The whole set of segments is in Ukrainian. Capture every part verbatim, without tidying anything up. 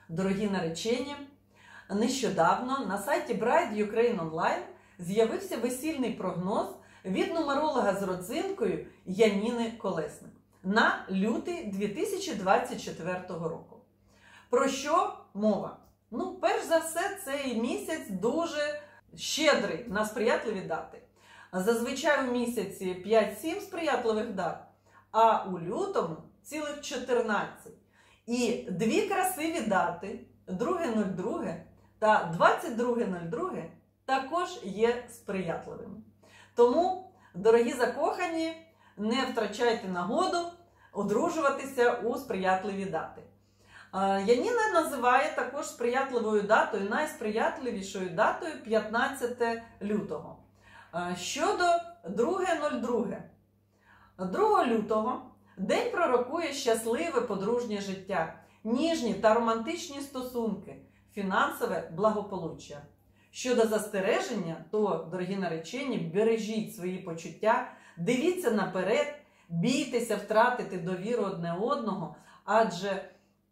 Дорогі наречені, нещодавно на сайті Bride Ukraine Online з'явився весільний прогноз від нумеролога з родзинкою Яніни Колесник на лютий дві тисячі двадцять четвертого року. Про що мова? Ну, перш за все, цей місяць дуже щедрий на сприятливі дати. Зазвичай у місяці п'ять-сім сприятливих дат, а у лютому цілих чотирнадцять. І дві красиві дати, друге нуль друге та двадцять друге нуль друге, також є сприятливими. Тому, дорогі закохані, не втрачайте нагоду одружуватися у сприятливі дати. Яніна називає також сприятливою датою, найсприятливішою датою п'ятнадцяте лютого. Щодо друге нуль друге. другого лютого день пророкує щасливе подружнє життя, ніжні та романтичні стосунки, фінансове благополуччя. Щодо застереження, то, дорогі наречені, бережіть свої почуття, дивіться наперед, бійтеся втратити довіру одне одного, адже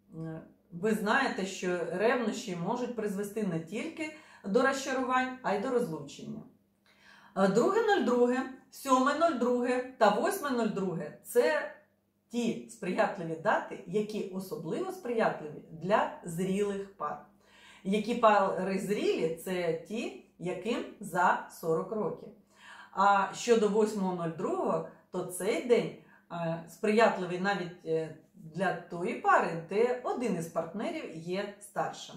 ви знаєте, що ревнощі можуть призвести не тільки до розчарувань, а й до розлучення. друге нуль друге, сьоме нуль друге та восьме нуль друге – це ті сприятливі дати, які особливо сприятливі для зрілих пар. Які пари зрілі – це ті, яким за сорок років. А щодо восьмого нуль другого, то цей день сприятливий навіть для тої пари, де один із партнерів є старшим.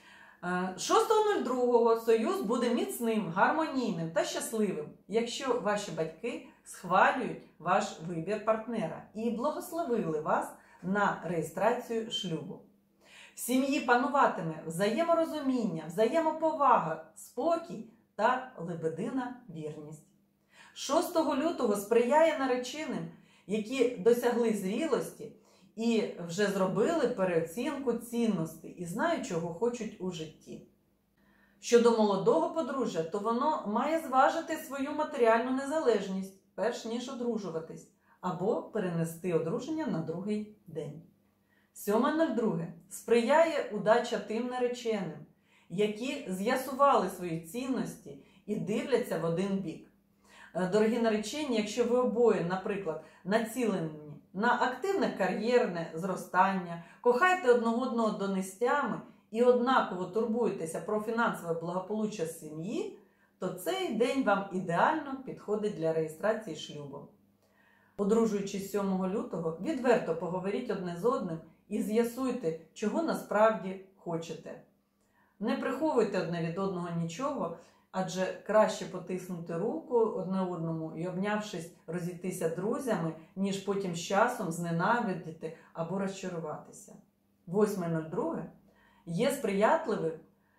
шостого нуль другого союз буде міцним, гармонійним та щасливим, якщо ваші батьки схвалюють ваш вибір партнера і благословили вас на реєстрацію шлюбу. В сім'ї пануватиме взаєморозуміння, взаємоповага, спокій та лебедина вірність. шостого лютого сприяє нареченим, які досягли зрілості і вже зробили переоцінку цінностей і знають, чого хочуть у житті. Щодо молодого подружжя, то воно має зважити свою матеріальну незалежність, перш ніж одружуватись, або перенести одруження на другий день. сьоме нуль друге сприяє удача тим нареченим, які з'ясували свої цінності і дивляться в один бік. Дорогі наречені, якщо ви обоє, наприклад, націлені на активне кар'єрне зростання, кохаєте одного одного донестями і однаково турбуєтеся про фінансове благополуччя сім'ї, то цей день вам ідеально підходить для реєстрації шлюбу. Одружуючись сьомого лютого, відверто поговоріть одне з одним і з'ясуйте, чого насправді хочете. Не приховуйте одне від одного нічого, адже краще потиснути руку одне одному і, обнявшись, розійтися друзями, ніж потім з часом зненавидіти або розчаруватися. восьме нуль друге є сприятливим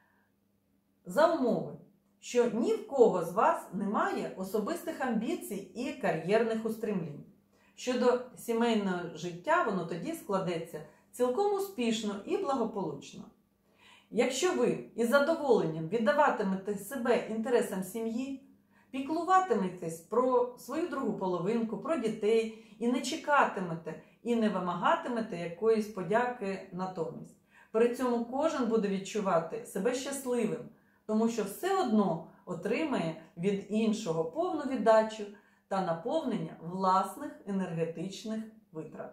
за умови, що ні в кого з вас немає особистих амбіцій і кар'єрних устремлінь. Щодо сімейного життя, воно тоді складеться цілком успішно і благополучно. Якщо ви із задоволенням віддаватимете себе інтересам сім'ї, піклуватиметесь про свою другу половинку, про дітей і не чекатимете і не вимагатимете якоїсь подяки натомість. При цьому кожен буде відчувати себе щасливим, тому що все одно отримає від іншого повну віддачу та наповнення власних енергетичних витрат.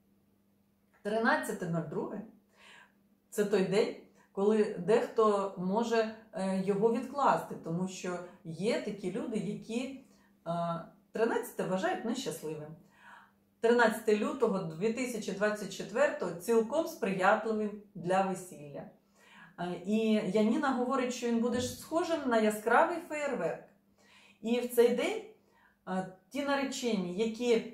тринадцяте нуль друге – це той день, коли дехто може його відкласти, тому що є такі люди, які тринадцяте вважають нещасливим. тринадцяте лютого дві тисячі двадцять четвертого цілком сприятливим для весілля. І Яніна говорить, що він буде схожим на яскравий феєрверк. І в цей день ті наречені, які,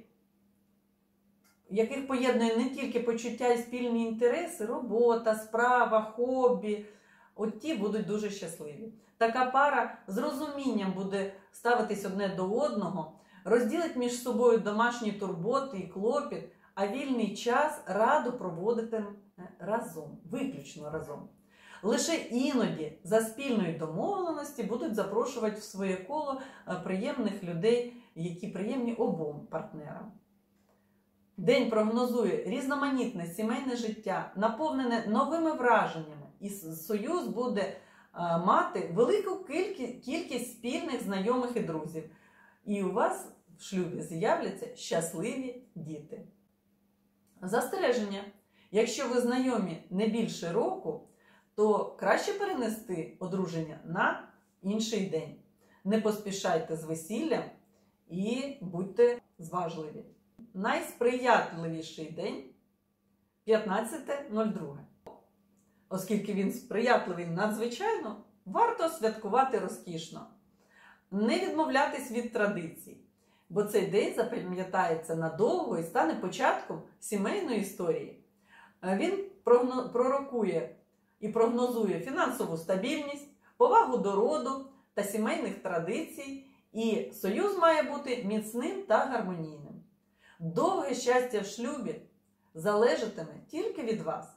яких поєднує не тільки почуття і спільні інтереси, робота, справа, хобі, от ті будуть дуже щасливі. Така пара з розумінням буде ставитись одне до одного, розділить між собою домашні турботи і клопіт, а вільний час радо проводитиме разом, виключно разом. Лише іноді за спільної домовленості будуть запрошувати в своє коло приємних людей, які приємні обом партнерам. День прогнозує різноманітне сімейне життя, наповнене новими враженнями, і союз буде мати велику кількість спільних знайомих і друзів. І у вас в шлюбі з'являться щасливі діти. Застереження. Якщо ви знайомі не більше року, то краще перенести одруження на інший день. Не поспішайте з весіллям і будьте зважливі. Найсприятливіший день – п'ятнадцяте друге. Оскільки він сприятливий надзвичайно, варто святкувати розкішно. Не відмовлятись від традицій, бо цей день запам'ятається надовго і стане початком сімейної історії. Він пророкує і прогнозує фінансову стабільність, повагу до роду та сімейних традицій, і союз має бути міцним та гармонійним. Довге щастя в шлюбі залежатиме тільки від вас.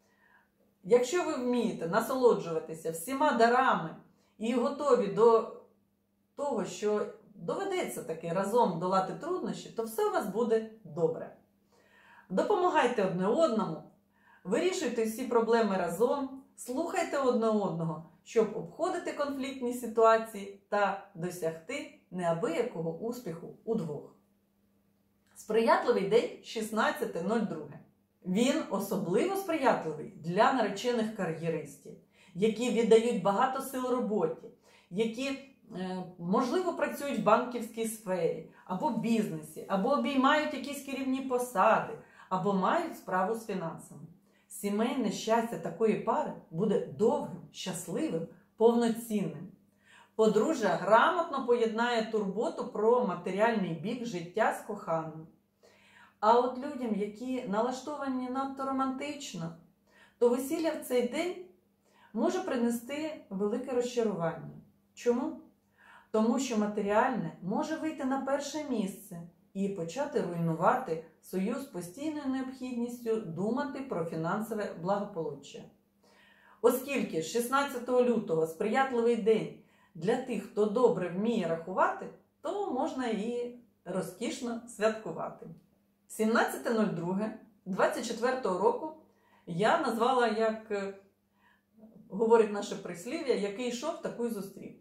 Якщо ви вмієте насолоджуватися всіма дарами і готові до того, що доведеться таки разом долати труднощі, то все у вас буде добре. Допомагайте одне одному, вирішуйте всі проблеми разом, слухайте одне одного, щоб обходити конфліктні ситуації та досягти неабиякого успіху удвох. Сприятливий день шістнадцяте друге. Він особливо сприятливий для наречених кар'єристів, які віддають багато сил роботі, які, можливо, працюють в банківській сфері, або в бізнесі, або обіймають якісь керівні посади, або мають справу з фінансами. Сімейне щастя такої пари буде довгим, щасливим, повноцінним. Подружжя грамотно поєднає турботу про матеріальний бік життя з коханим. А от людям, які налаштовані надто романтично, то весілля в цей день може принести велике розчарування. Чому? Тому що матеріальне може вийти на перше місце і почати руйнувати союз постійною необхідністю думати про фінансове благополуччя. Оскільки шістнадцятого лютого сприятливий день для тих, хто добре вміє рахувати, то можна і розкішно святкувати. сімнадцяте друге двадцять четвертого року я назвала, як говорить наше прислів'я, який йшов, такий зустрів.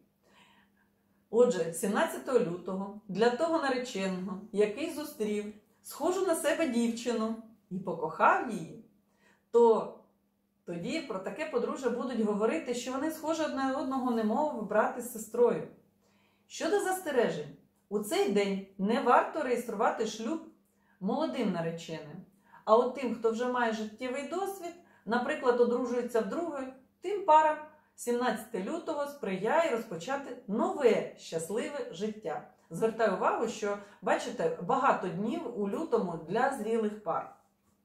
Отже, сімнадцятого лютого для того нареченого, який зустрів схожу на себе дівчину і покохав її, то тоді про таке подружжя будуть говорити, що вони схожі одне одного, немов брат із сестрою. Щодо застережень, у цей день не варто реєструвати шлюб молодим нареченим. А от тим, хто вже має життєвий досвід, наприклад, одружується вдруге, тим парам сімнадцятого лютого сприяє розпочати нове щасливе життя. Звертаю увагу, що, бачите, багато днів у лютому для зрілих пар.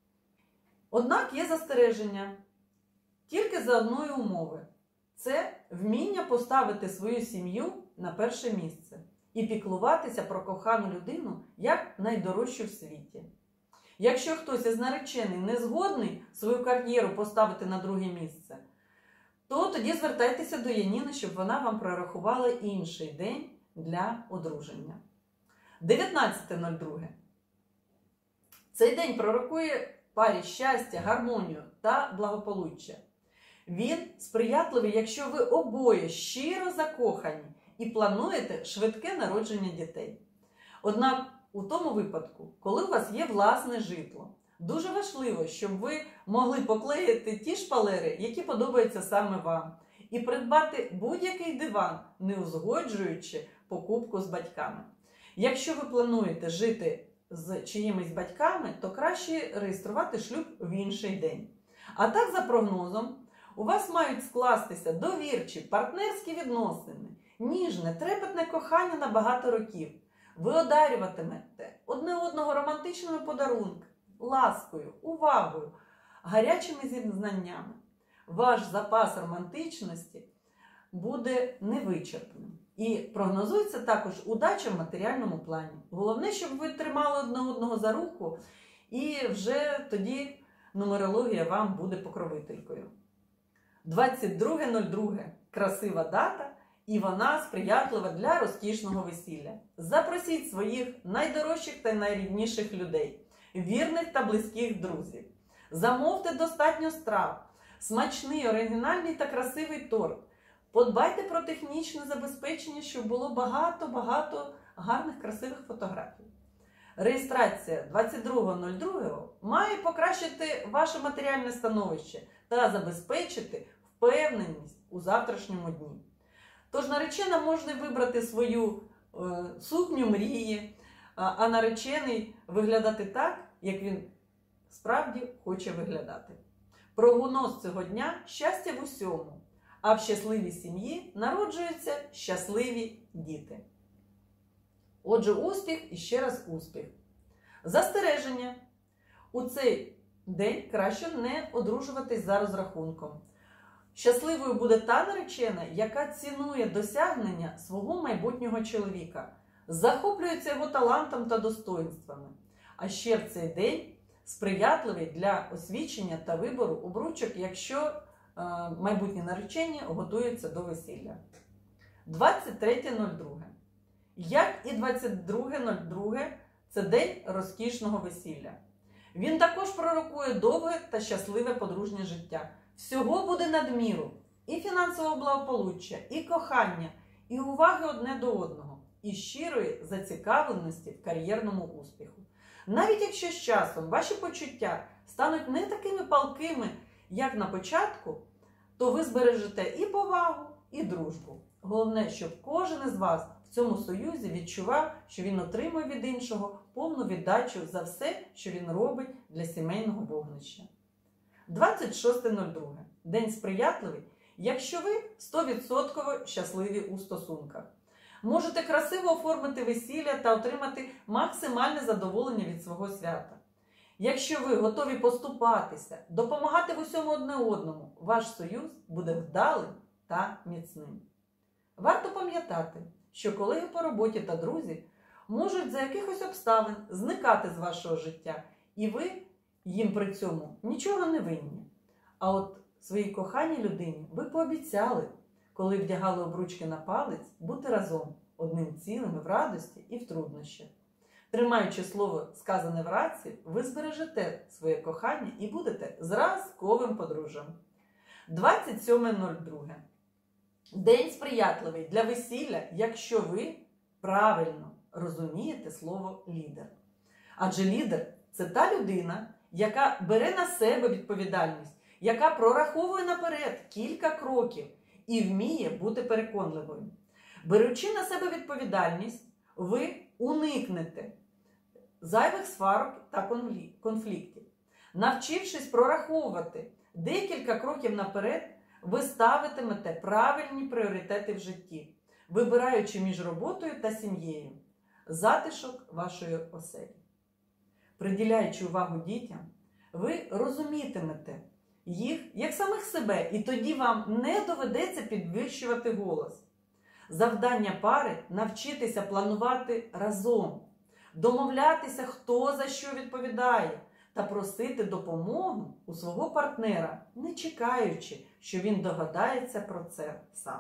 Однак є застереження тільки за одної умови. Це вміння поставити свою сім'ю на перше місце і піклуватися про кохану людину як найдорожчу в світі. Якщо хтось із наречений не згодний свою кар'єру поставити на друге місце, то тоді звертайтеся до Яніни, щоб вона вам прорахувала інший день для одруження. дев'ятнадцяте друге. Цей день пророкує парі щастя, гармонію та благополуччя. Він сприятливий, якщо ви обоє щиро закохані і плануєте швидке народження дітей. Однак у тому випадку, коли у вас є власне житло, дуже важливо, щоб ви могли поклеїти ті шпалери, які подобаються саме вам, і придбати будь-який диван, не узгоджуючи покупку з батьками. Якщо ви плануєте жити з чиїмись батьками, то краще реєструвати шлюб в інший день. А так, за прогнозом, у вас мають скластися довірчі партнерські відносини, ніжне, трепетне кохання на багато років. Ви одарюватимете одне одного романтичними подарунками, ласкою, увагою, гарячими зізнаннями. Ваш запас романтичності буде невичерпним. І прогнозується також удача в матеріальному плані. Головне, щоб ви тримали одне одного за руку, і вже тоді нумерологія вам буде покровителькою. двадцять друге друге – красива дата, і вона сприятлива для розкішного весілля. Запросіть своїх найдорожчих та найрідніших людей. вірних та близьких друзів. Замовте достатньо страв, смачний, оригінальний та красивий торт. Подбайте про технічне забезпечення, щоб було багато-багато гарних красивих фотографій. Реєстрація двадцять другого другого має покращити ваше матеріальне становище та забезпечити впевненість у завтрашньому дні. Тож наречена може вибрати свою е, сукню мрії, а наречений виглядати так, як він справді хоче виглядати. Прогноз цього дня – щастя в усьому, а в щасливій сім'ї народжуються щасливі діти. Отже, успіх і ще раз успіх. Застереження. У цей день краще не одружуватись за розрахунком. Щасливою буде та наречена, яка цінує досягнення свого майбутнього чоловіка, захоплюється його талантом та достоїнствами. А ще в цей день сприятливий для освічення та вибору обручок, якщо е, майбутні наречені готуються до весілля. двадцять третє друге. Як і двадцять друге друге, це день розкішного весілля. Він також пророкує довге та щасливе подружнє життя. Всього буде надміру. І фінансового благополуччя, і кохання, і уваги одне до одного, і щирої зацікавленості в кар'єрному успіху. Навіть якщо з часом ваші почуття стануть не такими палкими, як на початку, то ви збережете і повагу, і дружбу. Головне, щоб кожен із вас в цьому союзі відчував, що він отримує від іншого повну віддачу за все, що він робить для сімейного вогнища. двадцять шосте друге. День сприятливий, якщо ви сто відсотків щасливі у стосунках. Можете красиво оформити весілля та отримати максимальне задоволення від свого свята. Якщо ви готові поступатися, допомагати в усьому одне одному, ваш союз буде вдалим та міцним. Варто пам'ятати, що колеги по роботі та друзі можуть за якихось обставин зникати з вашого життя, і ви їм при цьому нічого не винні. А от своїй коханій людині ви пообіцяли, коли вдягали обручки на палець, бути разом, одним цілим в радості і в труднощах. Тримаючи слово, сказане в раці, ви збережете своє кохання і будете зразковим подружжям. двадцять сьоме друге. День сприятливий для весілля, якщо ви правильно розумієте слово «лідер». Адже лідер – це та людина, яка бере на себе відповідальність, яка прораховує наперед кілька кроків і вміє бути переконливою. Беручи на себе відповідальність, ви уникнете зайвих сварок та конфліктів. Навчившись прораховувати декілька кроків наперед, ви ставитимете правильні пріоритети в житті, вибираючи між роботою та сім'єю затишок вашої оселі. Приділяючи увагу дітям, ви розумітимете їх як самих себе, і тоді вам не доведеться підвищувати голос. Завдання пари – навчитися планувати разом, домовлятися, хто за що відповідає, та просити допомогу у свого партнера, не чекаючи, що він догадається про це сам.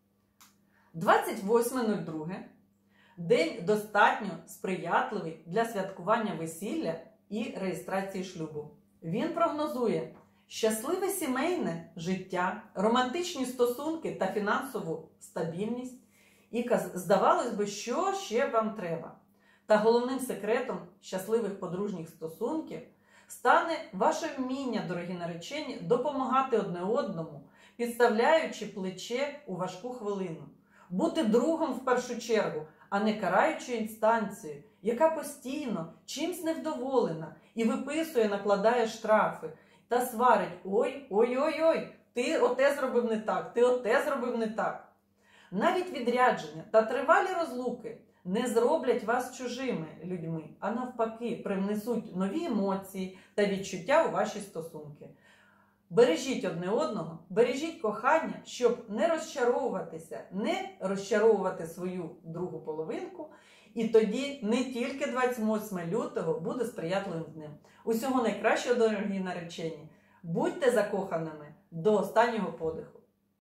двадцять восьме друге. День достатньо сприятливий для святкування весілля і реєстрації шлюбу. Він прогнозує щасливе сімейне життя, романтичні стосунки та фінансову стабільність. І, здавалось би, що ще вам треба? Та головним секретом щасливих подружніх стосунків стане ваше вміння, дорогі наречені, допомагати одне одному, підставляючи плече у важку хвилину. Бути другом в першу чергу, а не караючою інстанцією, яка постійно чимсь невдоволена і виписує, накладає штрафи та сварить: ой, ой-ой-ой, ти оте зробив не так, ти оте зробив не так. Навіть відрядження та тривалі розлуки не зроблять вас чужими людьми, а навпаки, привнесуть нові емоції та відчуття у ваші стосунки. Бережіть одне одного, бережіть кохання, щоб не розчаровуватися, не розчаровувати свою другу половинку, і тоді не тільки двадцять восьме лютого буде сприятливим днем. Усього найкращого, дорогі наречені! Будьте закоханими до останнього подиху.